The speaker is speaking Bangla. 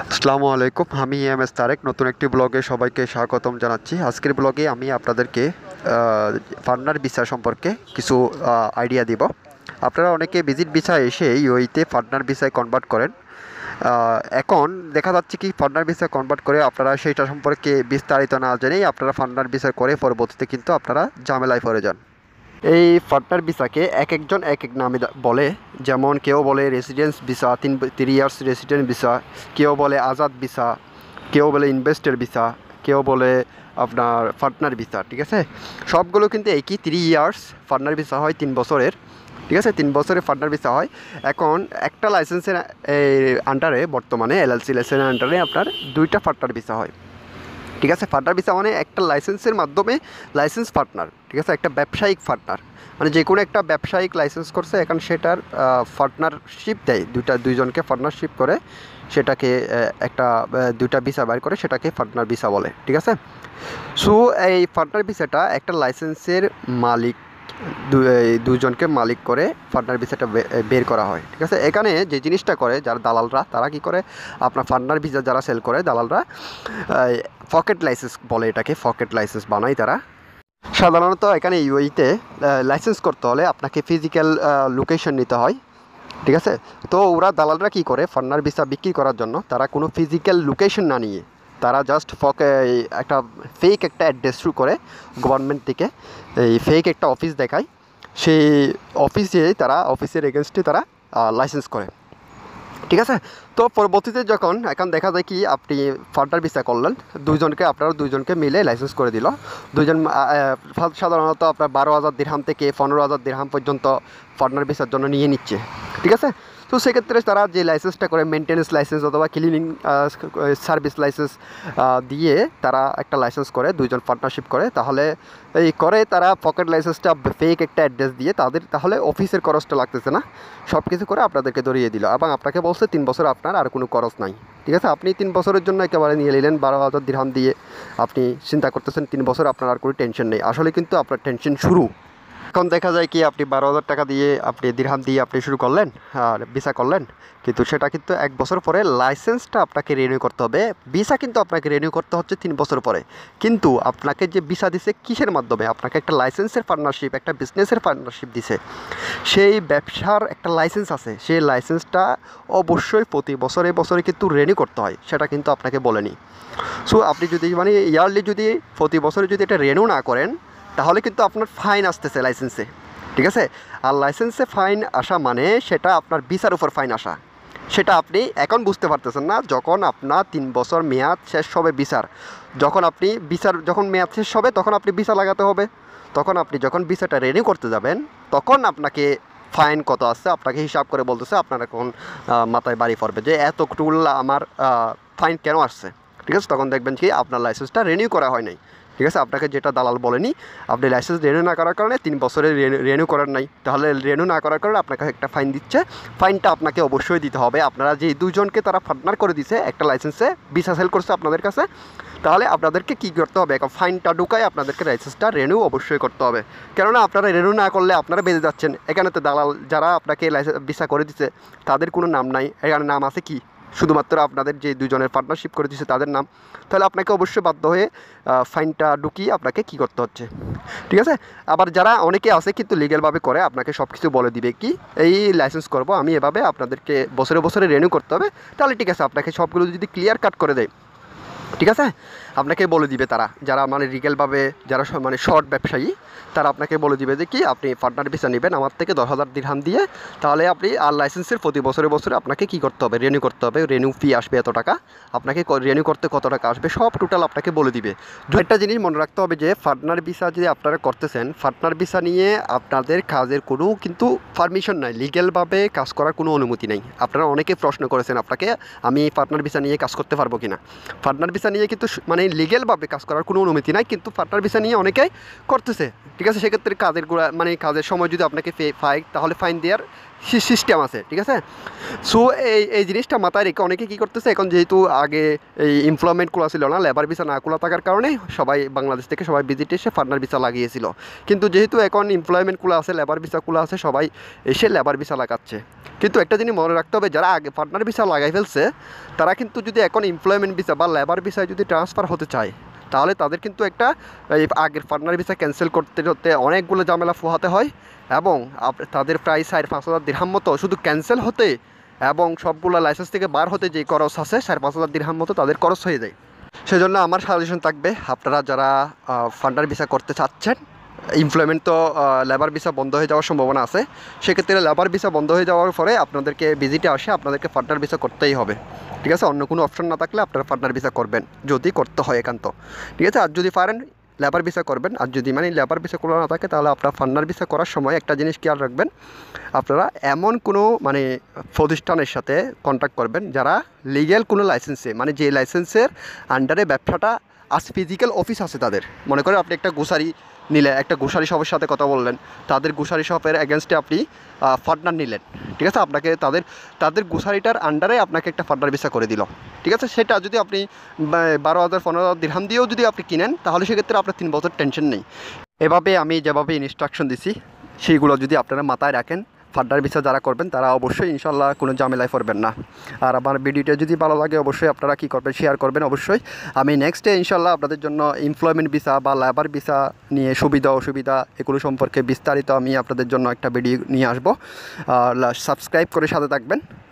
আসসালামু আলাইকুম, আমি এম এস তারেক নতুন একটি ব্লগে সবাইকে স্বাগতম জানাচ্ছি। আজকের ব্লগে আমি আপনাদেরকে পার্টনার ভিসা সম্পর্কে কিছু আইডিয়া দিব। আপনারা অনেকে ভিজিট ভিসা এসে ইউএইতে পার্টনার ভিসায় কনভার্ট করেন। এখন দেখা যাচ্ছে কি পার্টনার ভিসা কনভার্ট করে আপনারা সেইটা সম্পর্কে বিস্তারিত না জেনেই আপনারা পার্টনার ভিসা করে পরবর্তীতে কিন্তু আপনারা ঝামেলায় পড়ে যান। এই পার্টনার ভিসাকে এক একজন এক এক নামে বলে। যেমন কেউ বলে residence visa, 3 years residence visa, কেউ বলে আজাদ ভিসা, কেউ বলে ইনভেস্টর ভিসা, কেউ বলে আপনার পার্টনার ভিসা। ঠিক আছে, সবগুলো কিন্তু একই 3 ইয়ার্স পার্টনার ভিসা হয়, 3 বছরের। ঠিক আছে, 3 বছরের পার্টনার ভিসা হয়। এখন একটা লাইসেন্সের আন্ডারে, বর্তমানে এলএলসি লাইসেন্সের আন্ডারে আপনার 2টা পার্টনার ভিসা হয়। ঠিক আছে, পার্টনার ভিসা মানে একটা লাইসেন্সের মাধ্যমে লাইসেন্স পার্টনার। ঠিক আছে, একটা ব্যবসায়িক পার্টনার মানে যে কোনো একটা ব্যবসায়িক লাইসেন্স করছে, এখন সেটার পার্টনারশিপ দেয়, দুইজনকে পার্টনারশিপ করে সেটাকে একটা 2টা ভিসা বাইর করে, সেটাকে পার্টনার ভিসা বলে। ঠিক আছে, সো এই পার্টনার ভিসাটা একটা লাইসেন্সের মালিক দুজনকে মালিক করে পার্টনার ভিসাটা বের করা হয়। ঠিক আছে, এখানে যে জিনিসটা করে যারা দালালরা, তারা কি করে, আপনার পার্টনার ভিসা যারা সেল করে দালালরা পকেট লাইসেন্স বলে, এটাকে পকেট লাইসেন্স বানায় তারা। সাধারণত এখানে ইউএইতে লাইসেন্স করতে হলে আপনাকে ফিজিক্যাল লোকেশন নিতে হয়। ঠিক আছে, তো ওরা দালালরা কি করে, পার্টনার ভিসা বিক্রি করার জন্য তারা কোনো ফিজিক্যাল লোকেশন না নিয়ে তারা জাস্ট একটা ফেক একটা অ্যাড্রেস শুরু করে গভর্নমেন্ট থেকে, এই ফেক একটা অফিস দেখায়, সেই অফিসে তারা অফিসের এগেনস্টে তারা লাইসেন্স করে। ঠিক আছে, তো পরবর্তীতে যখন এখন দেখা যায় কি আপনি পার্টনার ভিসা করলেন, আপনারা দুইজনকে মিলে লাইসেন্স করে দিল। দুইজন সাধারণত আপনার 12,000 দিরহাম থেকে 15,000 দিরহাম পর্যন্ত পার্টনার ভিসার জন্য নিয়ে নিচ্ছে। ঠিক আছে, তো সেক্ষেত্রে তারা যে লাইসেন্সটা করে, মেনটেন্যান্স লাইসেন্স অথবা ক্লিনিং সার্ভিস লাইসেন্স দিয়ে তারা একটা লাইসেন্স করে, দুইজন পার্টনারশিপ করে, তাহলে এই করে তারা পকেট লাইসেন্সটা ফেক একটা অ্যাড্রেস দিয়ে তাহলে অফিসের খরচটা লাগতেছে না, সব কিছু করে আপনাদেরকে ধরিয়ে দিল এবং আপনাকে বলছে 3 বছর আপনার আর কোনো খরচ নাই। ঠিক আছে, আপনি 3 বছরের জন্য একেবারে নিয়ে নিলেন 12,000 দিরহাম দিয়ে, আপনি চিন্তা করতেছেন 3 বছর আপনার আর কোনো টেনশন নেই। আসলে কিন্তু আপনার টেনশন শুরু। এখন দেখা যায় কি আপনি 12,000 টাকা দিয়ে, আপনি দিরহাম দিয়ে আপনি শুরু করলেন আর ভিসা করলেন, কিন্তু সেটা কিন্তু 1 বছর পরে লাইসেন্সটা আপনাকে রিনিউ করতে হবে। ভিসা কিন্তু আপনাকে রিনিউ করতে হচ্ছে 3 বছর পরে। কিন্তু আপনাকে যে ভিসা দিছে কিসের মাধ্যমে, আপনাকে একটা লাইসেন্সের পার্টনারশিপ, একটা বিজনেসের পার্টনারশিপ দিছে, সেই ব্যবসার একটা লাইসেন্স আছে, সেই লাইসেন্সটা অবশ্যই প্রতি বছরে বছরে কিন্তু রিনিউ করতে হয়, সেটা কিন্তু আপনাকে বলেনি। সো আপনি যদি মানে ইয়ারলি যদি প্রতি বছরে যদি এটা রিনিউ না করেন, তাহলে কিন্তু আপনার ফাইন আসতেছে লাইসেন্সে। ঠিক আছে, আর লাইসেন্সে ফাইন আসা মানে সেটা আপনার ভিসার উপর ফাইন আসা। সেটা আপনি এখন বুঝতে পারতেছেন না, যখন আপনার 3 বছর মেয়াদ শেষ হবে ভিসার, যখন মেয়াদ শেষ হবে তখন আপনি ভিসা লাগাতে হবে। তখন আপনি যখন ভিসাটা রিনিউ করতে যাবেন, তখন আপনাকে ফাইন কত আসছে আপনাকে হিসাব করে বলতেছে, আপনার এখন মাথায় বাড়ি পড়বে যে এতটুকু আমার ফাইন কেন আসছে। ঠিক আছে, তখন দেখবেন কি আপনার লাইসেন্সটা রিনিউ করা হয় নাই। ঠিক আছে, আপনাকে যেটা দালাল বলেনি, আপনি লাইসেন্স রিনিউ না করার কারণে 3 বছরে রিনিউ করার নাই, তাহলে রিনিউ না করার কারণে আপনাকে একটা ফাইন দিচ্ছে। ফাইনটা আপনাকে অবশ্যই দিতে হবে। আপনারা যে দুজনকে তারা পার্টনার করে দিছে একটা লাইসেন্সে, ভিসা সেল করছে আপনাদের কাছে, তাহলে আপনাদেরকে কী করতে হবে, এখন ফাইনটা ঢুকায় আপনাদেরকে লাইসেন্সটা রিনিউ অবশ্যই করতে হবে। কেননা আপনারা রিনিউ না করলে আপনারা বেঁচে যাচ্ছেন। এখানে তো দালাল যারা আপনাকে লাইসেন্স ভিসা করে দিচ্ছে তাদের কোনো নাম নাই, এখানে নাম আছে কি শুধুমাত্র আপনাদের যে দুজনের পার্টনারশিপ করে দিচ্ছে তাদের নাম। তাহলে আপনাকে অবশ্যই বাধ্য হয়ে ফাইনটা ঢুকিয়ে আপনাকে কী করতে হচ্ছে। ঠিক আছে, আবার যারা অনেকে আছে কিন্তু লিগ্যালভাবে করে, আপনাকে সব কিছু বলে দিবে কি এই লাইসেন্স করব আমি এভাবে, আপনাদেরকে বছরে বছরে রিনিউ করতে হবে, তাহলে ঠিক আছে, আপনাকে সবগুলো যদি ক্লিয়ার কাট করে দেয়, ঠিক আছে, আপনাকে বলে দিবে তারা, যারা মানে লিগ্যালভাবে যারা মানে শর্ট ব্যবসায়ী, তারা আপনাকে বলে দিবে যে কি আপনি পার্টনার ভিসা নেবেন আমার থেকে 10,000 দিরহাম দিয়ে, তাহলে আপনি আর লাইসেন্সের প্রতি বছরে বছরে আপনাকে কী করতে হবে, রিনিউ করতে হবে। রিনিউ ফি আসবে এত টাকা, আপনাকে রিনিউ করতে কত টাকা আসবে, সব টোটাল আপনাকে বলে দিবে। একটা জিনিস মনে রাখতে হবে যে পার্টনার ভিসা যদি আপনারা করতেছেন, পার্টনার ভিসা নিয়ে আপনাদের কাজের কোনো কিন্তু পারমিশন নাই, লিগ্যালভাবে কাজ করার কোনো অনুমতি নেই। আপনারা অনেকে প্রশ্ন করেছেন আপনাকে, আমি পার্টনার ভিসা নিয়ে কাজ করতে পারবো কিনা। পার্টনার ভিসা নিয়ে কিন্তু মানে লিগ্যালভাবে কাজ করার কোনো অনুমতি নাই, কিন্তু পার্টনার ভিসা নিয়ে অনেকেই করতেছে। ঠিক আছে, সেক্ষেত্রে কাজের সময় যদি আপনাকে ফাইন, তাহলে ফাইন দেওয়ার সিস্টেম আছে, ঠিক আছে। সো এই জিনিসটা মাথায় রেখে অনেকে কী করতেছে, এখন যেহেতু আগে এই এমপ্লয়মেন্টগুলো ছিল না, লেবার ভিসা না খোলা থাকার কারণে সবাই বাংলাদেশ থেকে সবাই ভিজিট এসে পার্টনার ভিসা লাগিয়েছিল। কিন্তু যেহেতু এখন এমপ্লয়মেন্টগুলো আছে, লেবার ভিসাগুলো আছে, সবাই এসে লেবার ভিসা লাগাচ্ছে। কিন্তু একটা জিনিস মনে রাখতে হবে, যারা আগে পার্টনার ভিসা লাগাই ফেলছে তারা কিন্তু যদি এখন এমপ্লয়মেন্ট ভিসা বা লেবার ভিসায় যদি ট্রান্সফার হতে চায়, তাহলে তাদের কিন্তু একটা এই আগের পার্টনার ভিসা ক্যান্সেল করতে করতে অনেকগুলো ঝামেলা পোহাতে হয়, এবং তাদের প্রায় 4-5 হাজার দিরহাম মতো শুধু ক্যান্সেল হতে এবং সবগুলো লাইসেন্স থেকে বার হতে যে খরচ আছে 4-5 হাজার দিরহাম মতো তাদের খরচ হয়ে যায়। সেজন্য আমার সাজেশন থাকবে, আপনারা যারা পার্টনার ভিসা করতে চাচ্ছেন, এমপ্লয়মেন্ট তো লেবার ভিসা বন্ধ হয়ে যাওয়ার সম্ভাবনা আছে, সেক্ষেত্রে লেবার ভিসা বন্ধ হয়ে যাওয়ার পরে আপনাদেরকে ভিজিটে আসে আপনাদেরকে পার্টনার ভিসা করতেই হবে, ঠিক আছে। অন্য কোনো অপশন না থাকলে আপনারা পার্টনার ভিসা করবেন যদি করতে হয় একান্ত, ঠিক আছে। আর যদি পারেন লেবার ভিসা করবেন, আর যদি মানে লেবার ভিসা খোলা না থাকে তাহলে আপনার পার্টনার ভিসা করার সময় একটা জিনিস খেয়াল রাখবেন, আপনারা এমন কোনো মানে প্রতিষ্ঠানের সাথে কন্ট্যাক্ট করবেন যারা লিগ্যাল কোনো লাইসেন্সে, মানে যে লাইসেন্সের আন্ডারে ব্যবসাটা ফিজিক্যাল অফিস আছে তাদের। মনে করেন আপনি একটা গ্রোসারি নিলে, একটা গ্রোসারি শপের সাথে কথা বললেন, তাদের গ্রোসারি শপের এগেনস্টে আপনি পার্টনার নিলেন, ঠিক আছে। আপনাকে তাদের গ্রোসারিটার আন্ডারে আপনাকে একটা পার্টনার ভিসা করে দিল, ঠিক আছে। সেটা যদি আপনি 12,000-15,000 দিরহাম দিয়েও যদি আপনি কিনেন, তাহলে সেক্ষেত্রে আপনার 3 বছর টেনশন নেই। এভাবে আমি যেভাবে ইনস্ট্রাকশন দিছি সেইগুলো যদি আপনারা মাথায় রাখেন, পার্টনার ভিসা যারা করবেন তারা অবশ্যই ইনশাল্লাহ কোনো ঝামেলায় পড়বেন না। আর আমার ভিডিওটা যদি ভালো লাগে অবশ্যই আপনারা কী করবেন, শেয়ার করবেন অবশ্যই। আমি নেক্সটে ইনশাল্লাহ আপনাদের জন্য এমপ্লয়মেন্ট ভিসা বা লেবার ভিসা নিয়ে সুবিধা অসুবিধা এগুলো সম্পর্কে বিস্তারিত আমি আপনাদের জন্য একটা ভিডিও নিয়ে আসবো। সাবস্ক্রাইব করে সাথে থাকবেন।